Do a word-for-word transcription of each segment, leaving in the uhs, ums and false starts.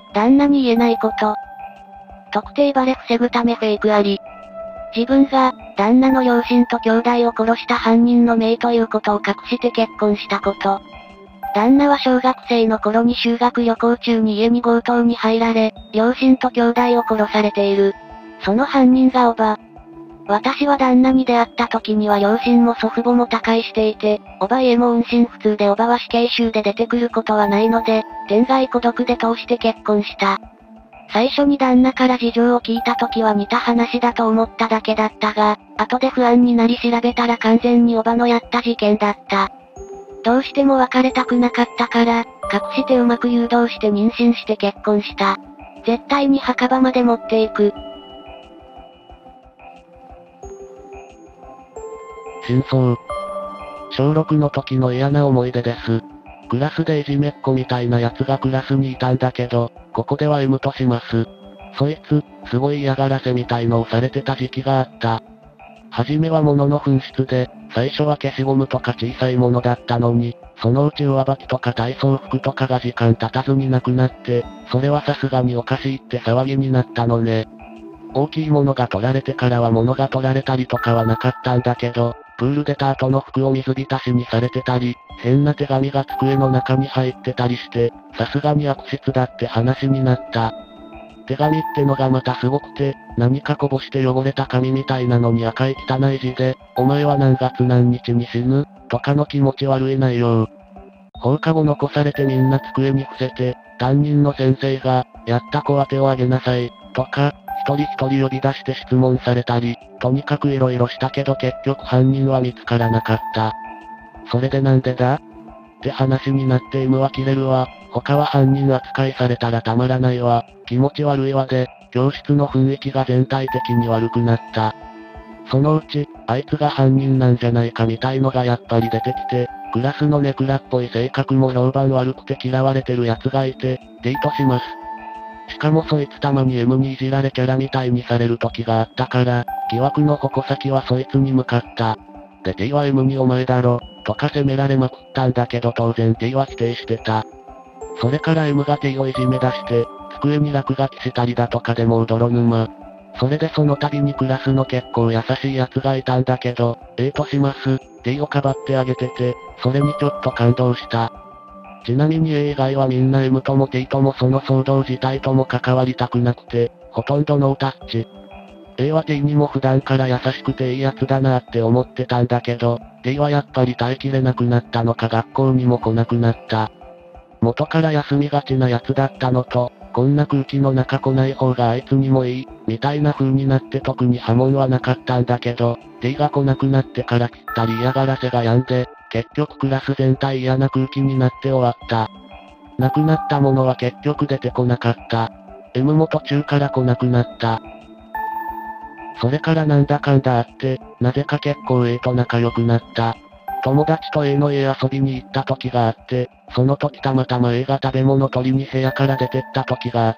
旦那に言えないこと。特定バレ防ぐためフェイクあり。自分が、旦那の両親と兄弟を殺した犯人の姪ということを隠して結婚したこと。旦那は小学生の頃に修学旅行中に家に強盗に入られ、両親と兄弟を殺されている。その犯人がおば。私は旦那に出会った時には両親も祖父母も他界していて、おば家も音信不通でおばは死刑囚で出てくることはないので、天涯孤独で通して結婚した。最初に旦那から事情を聞いた時は似た話だと思っただけだったが、後で不安になり調べたら完全におばのやった事件だった。どうしても別れたくなかったから、隠してうまく誘導して妊娠して結婚した。絶対に墓場まで持っていく。 真相。小ろくの時の嫌な思い出です。クラスでいじめっ子みたいな奴がクラスにいたんだけど、ここでは M とします。そいつ、すごい嫌がらせみたいのをされてた時期があった。はじめは物の紛失で、最初は消しゴムとか小さいものだったのに、そのうち上履きとか体操服とかが時間経たずになくなって、それはさすがにおかしいって騒ぎになったのね。大きいものが取られてからは物が取られたりとかはなかったんだけど、プール出た後の服を水浸しにされてたり、変な手紙が机の中に入ってたりして、さすがに悪質だって話になった。手紙ってのがまたすごくて、何かこぼして汚れた紙みたいなのに赤い汚い字で、お前は何月何日に死ぬとかの気持ち悪い内容。放課後残されてみんな机に伏せて、担任の先生が、やった子は手を挙げなさい、とか、一人一人呼び出して質問されたり、とにかく色々したけど結局犯人は見つからなかった。それでなんでだって話になって M は切れるわ。他は犯人扱いされたらたまらないわ。気持ち悪いわで、教室の雰囲気が全体的に悪くなった。そのうち、あいつが犯人なんじゃないかみたいのがやっぱり出てきて、クラスのネクラっぽい性格も評判悪くて嫌われてる奴がいて、デートします。しかもそいつたまに M にいじられキャラみたいにされる時があったから、疑惑の矛先はそいつに向かった。で T は M にお前だろ、とか責められまくったんだけど当然 T は否定してた。それから M が T をいじめ出して、机に落書きしたりだとかでもう泥沼。それでその度にクラスの結構優しい奴がいたんだけど、A とします、T をかばってあげてて、それにちょっと感動した。ちなみに A 以外はみんな M とも T ともその騒動自体とも関わりたくなくて、ほとんどノータッチ。A は T にも普段から優しくていい奴だなって思ってたんだけど、T はやっぱり耐えきれなくなったのか学校にも来なくなった。元から休みがちな奴だったのと、こんな空気の中来ない方があいつにもいい、みたいな風になって特に波紋はなかったんだけど、T が来なくなってからきったり嫌がらせが止んで、結局クラス全体嫌な空気になって終わった。なくなったものは結局出てこなかった。M も途中から来なくなった。それからなんだかんだあって、なぜか結構 A と仲良くなった。友達と A の家遊びに行った時があって、その時たまたま A が食べ物取りに部屋から出てった時があった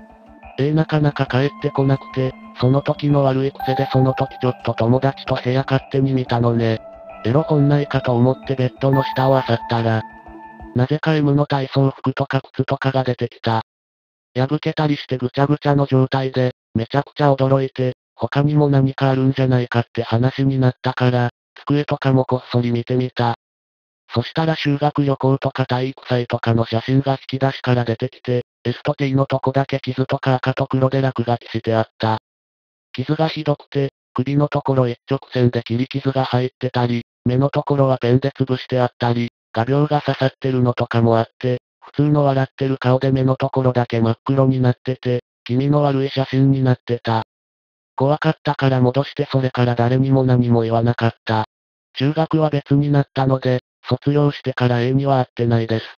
。A なかなか帰ってこなくて、その時の悪い癖でその時ちょっと友達と部屋勝手に見たのね。エロ本ないかと思ってベッドの下を漁ったら、なぜか M の体操服とか靴とかが出てきた。破けたりしてぐちゃぐちゃの状態で、めちゃくちゃ驚いて、他にも何かあるんじゃないかって話になったから、机とかもこっそり見てみた。そしたら修学旅行とか体育祭とかの写真が引き出しから出てきて、S と T のとこだけ傷とか赤と黒で落書きしてあった。傷がひどくて、首のところ一直線で切り傷が入ってたり、目のところはペンで潰してあったり、画鋲が刺さってるのとかもあって、普通の笑ってる顔で目のところだけ真っ黒になってて、気味の悪い写真になってた。怖かったから戻してそれから誰にも何も言わなかった。中学は別になったので、卒業してから A には会ってないです。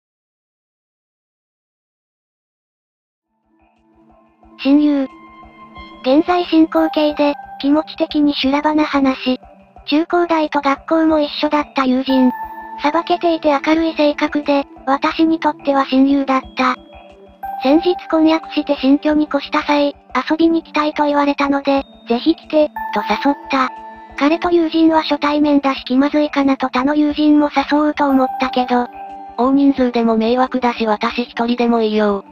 親友。現在進行形で、気持ち的に修羅場な話。中高大と学校も一緒だった友人。さばけていて明るい性格で、私にとっては親友だった。先日婚約して新居に越した際、遊びに来たいと言われたので、ぜひ来て、と誘った。彼と友人は初対面だし気まずいかなと他の友人も誘おうと思ったけど、大人数でも迷惑だし私一人でもいいよ。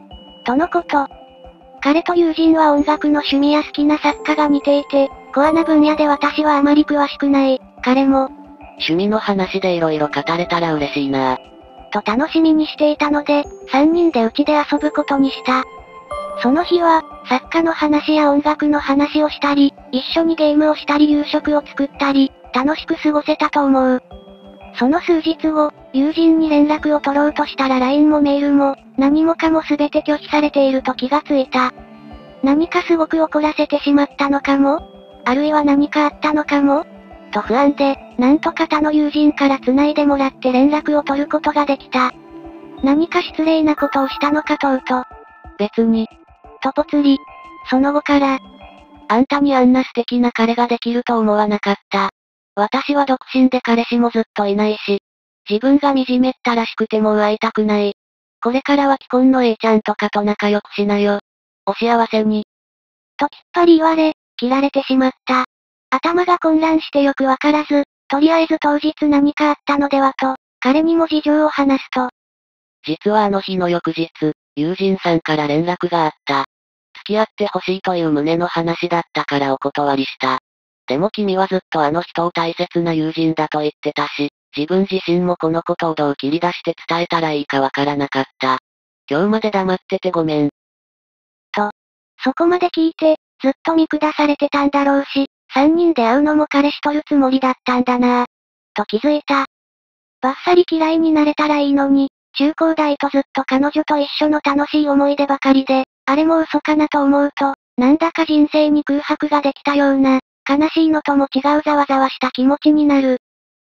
とのこと。彼と友人は音楽の趣味や好きな作家が似ていて、コアな分野で私はあまり詳しくない。彼も、 趣味の話で色々語れたら嬉しいな。 と楽しみにしていたので、三人で家で遊ぶことにした。その日は、作家の話や音楽の話をしたり、一緒にゲームをしたり夕食を作ったり、楽しく過ごせたと思う。その数日後、友人に連絡を取ろうとしたら ライン もメールも、何もかも全て拒否されていると気がついた。何かすごく怒らせてしまったのかも？あるいは何かあったのかも？と不安で、なんとか他の友人から繋いでもらって連絡を取ることができた。何か失礼なことをしたのか問うと、 別に。 とぽつり。その後から、 あんたにあんな素敵な彼ができると思わなかった。私は独身で彼氏もずっといないし、自分が惨めったらしくてもう会いたくない。これからは既婚の A ちゃんとかと仲良くしなよ。お幸せに。 ときっぱり言われ、切られてしまった。頭が混乱してよくわからず、とりあえず当日何かあったのではと、彼にも事情を話すと。 実はあの日の翌日、友人さんから連絡があった。付き合ってほしいという旨の話だったからお断りした。でも君はずっとあの人を大切な友人だと言ってたし、自分自身もこのことをどう切り出して伝えたらいいかわからなかった。今日まで黙っててごめん。 と、そこまで聞いて、ずっと見下されてたんだろうし、三人で会うのも彼氏取るつもりだったんだなぁ。と気づいた。バッサリ嫌いになれたらいいのに、中高大とずっと彼女と一緒の楽しい思い出ばかりで、あれも嘘かなと思うと、なんだか人生に空白ができたような、悲しいのとも違うざわざわした気持ちになる。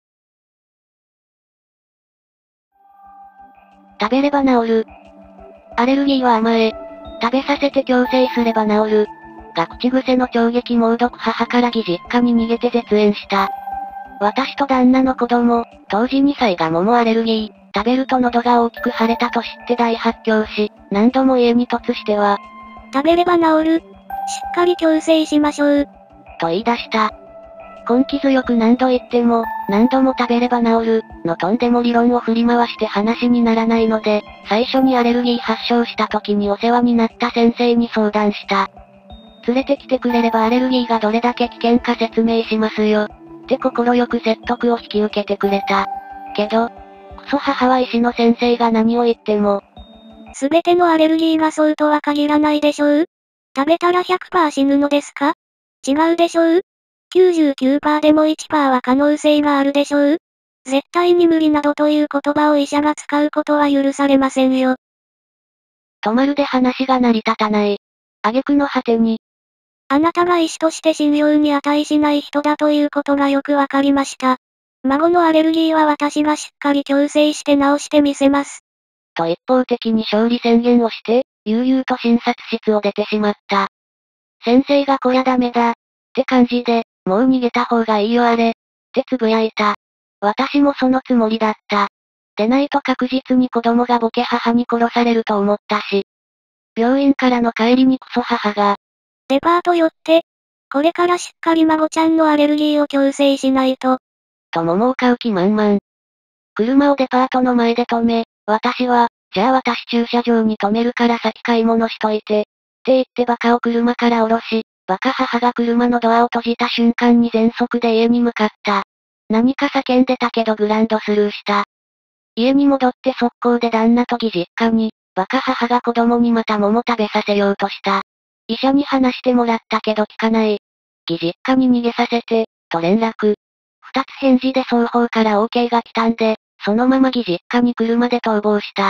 食べれば治る。アレルギーは甘え。食べさせて矯正すれば治る。が口癖の超激猛毒母から義実家に逃げて絶縁した。私と旦那の子供、当時にさいが桃アレルギー、食べると喉が大きく腫れたと知って大発狂し、何度も家に突しては、 食べれば治る。しっかり矯正しましょう。 と言い出した。根気強く何度言っても、何度も食べれば治る、のとんでも理論を振り回して話にならないので、最初にアレルギー発症した時にお世話になった先生に相談した。連れてきてくれればアレルギーがどれだけ危険か説明しますよ。って心よく説得を引き受けてくれた。けど、クソ母は医師の先生が何を言っても、 すべてのアレルギーがそうとは限らないでしょう？食べたら ひゃくパーセント 死ぬのですか？違うでしょう？ きゅうじゅうきゅうパーセント でも いちパーセント は可能性があるでしょう？絶対に無理などという言葉を医者が使うことは許されませんよ。 とまるで話が成り立たない。挙句の果てに、 あなたが医師として信用に値しない人だということがよくわかりました。孫のアレルギーは私がしっかり矯正して治してみせます。 と一方的に勝利宣言をして、悠々と診察室を出てしまった。先生がこりゃダメだ、って感じで、もう逃げた方がいいよあれ、ってつぶやいた。私もそのつもりだった。でないと確実に子供がボケ母に殺されると思ったし。病院からの帰りにクソ母が、 デパート寄って、これからしっかり孫ちゃんのアレルギーを矯正しないと。 と桃を買う気満々。車をデパートの前で止め、私は、じゃあ私駐車場に止めるから先買い物しといて、って言ってバカを車から降ろし、バカ母が車のドアを閉じた瞬間に全速で家に向かった。何か叫んでたけどグランドスルーした。家に戻って速攻で旦那と義実家に、バカ母が子供にまた桃食べさせようとした。医者に話してもらったけど聞かない。義実家に逃げさせて、と連絡。二つ返事で双方から オーケー が来たんで、そのまま義実家に車で逃亡した。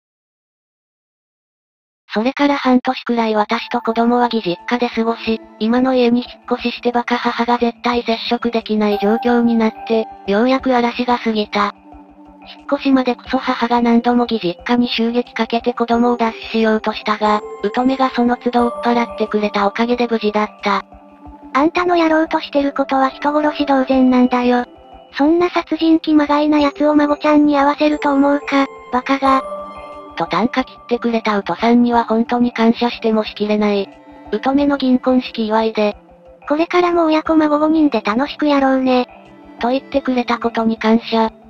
それから半年くらい私と子供は義実家で過ごし、今の家に引っ越ししてバカ母が絶対接触できない状況になって、ようやく嵐が過ぎた。引っ越しまでクソ母が何度も義実家に襲撃かけて子供を脱死しようとしたが、乙女がその都度追っ払ってくれたおかげで無事だった。あんたのやろうとしてることは人殺し同然なんだよ。そんな殺人鬼まがいな奴を孫ちゃんに会わせると思うか、バカが。と短歌切ってくれたウトさんには本当に感謝してもしきれない。ウトメの銀婚式祝いで、これからも親子孫ごにんで楽しくやろうね。と言ってくれたことに感謝。